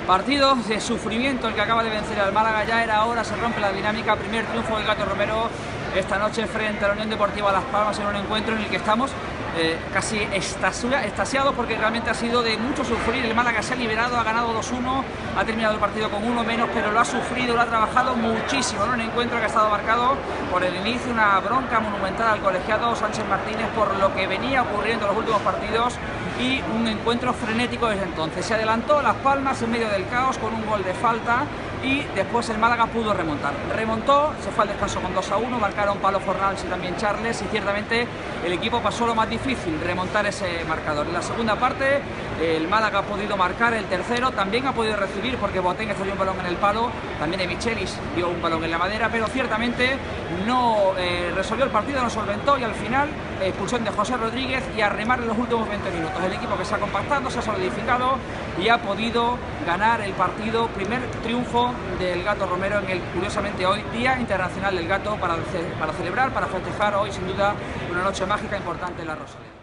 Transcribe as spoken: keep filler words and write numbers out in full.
Partido de sufrimiento el que acaba de vencer al Málaga. Ya era hora, se rompe la dinámica. Primer triunfo del Gato Romero esta noche frente a la Unión Deportiva Las Palmas, en un encuentro en el que estamos eh, casi extasiados porque realmente ha sido de mucho sufrir. El Málaga se ha liberado, ha ganado dos uno, ha terminado el partido con uno menos, pero lo ha sufrido, lo ha trabajado muchísimo, ¿no? Un encuentro que ha estado marcado por el inicio, una bronca monumental al colegiado Sánchez Martínez por lo que venía ocurriendo en los últimos partidos, y un encuentro frenético desde entonces. Se adelantó Las Palmas en medio del caos con un gol de falta y después el Málaga pudo remontar. Remontó, se fue al descanso con dos a uno, marcaron Pablo Fornals y también Charles, y ciertamente el equipo pasó lo más difícil, remontar ese marcador. En la segunda parte el Málaga ha podido marcar el tercero, también ha podido recibir porque Boateng estalló un balón en el palo, también de Michelis dio un balón en la madera, pero ciertamente no eh, resolvió el partido, no solventó, y al final expulsión de José Rodríguez y a remar en los últimos veinte minutos. El equipo que se ha compactado, se ha solidificado y ha podido ganar el partido. Primer triunfo del Gato Romero en el, curiosamente hoy, Día Internacional del Gato, para, para celebrar, para festejar hoy sin duda una noche mágica importante en la Rosaleda.